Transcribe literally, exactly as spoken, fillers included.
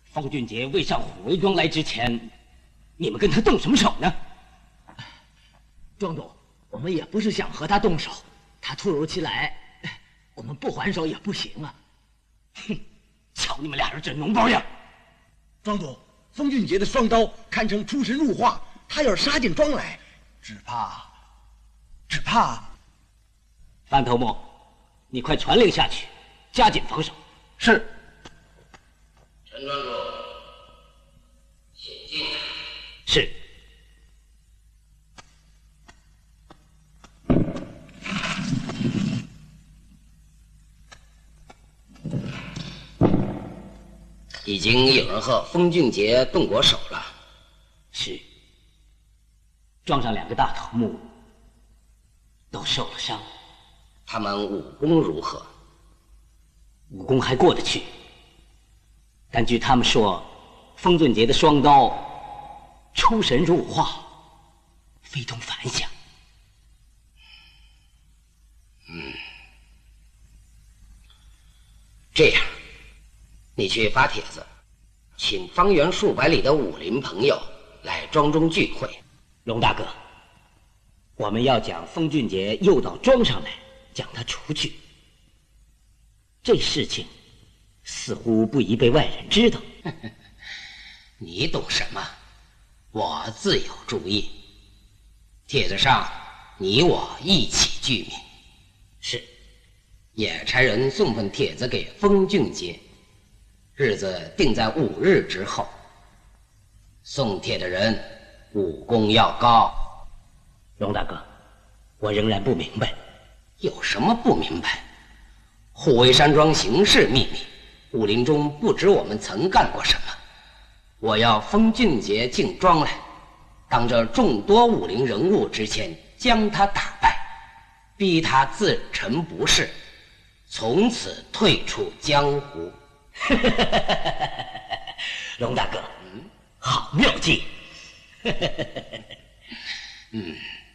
方俊杰未上虎威庄来之前，你们跟他动什么手呢？ 庄主，我们也不是想和他动手，他突如其来，我们不还手也不行啊。 哼，瞧你们俩人这脓包样！ 庄主，方俊杰的双刀堪称出神入化，他要是杀进庄来，只怕，只怕…… 范头目，你快传令下去，加紧防守。 是。 陈庄主，请进。 是。 已经有人和封俊杰动过手了。 是。庄上两个大头目都受了伤。 他们武功如何？ 武功还过得去，但据他们说，封俊杰的双刀出神入化，非同凡响。 嗯，这样，你去发帖子，请方圆数百里的武林朋友来庄中聚会。 龙大哥，我们要将封俊杰诱到庄上来，将他除去。这事情似乎不宜被外人知道。 你懂什么？我自有主意。帖子上你我一起具名。 是。 也差人送份帖子给封俊杰，日子定在五日之后。送帖的人武功要高。 龙大哥，我仍然不明白。 有什么不明白？虎威山庄行事秘密，武林中不知我们曾干过什么。我要封俊杰进庄来，当着众多武林人物之前将他打败，逼他自陈不仕，从此退出江湖。 龙大哥，嗯，好妙计。 嗯，